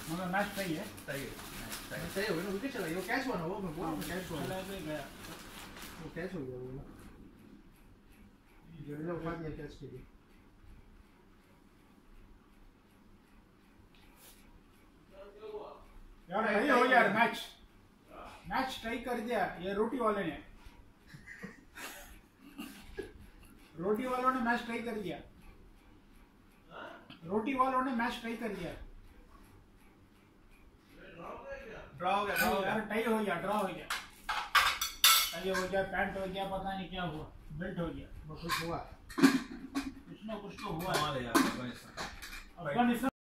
मगर मैच सही है। सही है, सही हो गया ना, विकेट चला गया, वो कैच हुआ ना, वो मैं बोला कैच हुआ, चला गया, वो कैच हो गया वो ना, जडेजा उठा दिया कैच के लिए। यार सही हो गया मैच, मैच टाई कर दिया ये रोटी वाले ने, रोटी वालों ने मैच टाई कर दिया, रोटी वालों ने मैच टाई कर दिया। ड्रा हो गया, यार टाई हो गया, ड्रा हो गया, टाई हो गया, पैंट हो गया, पता नहीं क्या हुआ, बेल्ट हो गया, कुछ हुआ, कुछ ना कुछ तो हुआ। अफगानिस्तान अफगानिस्तान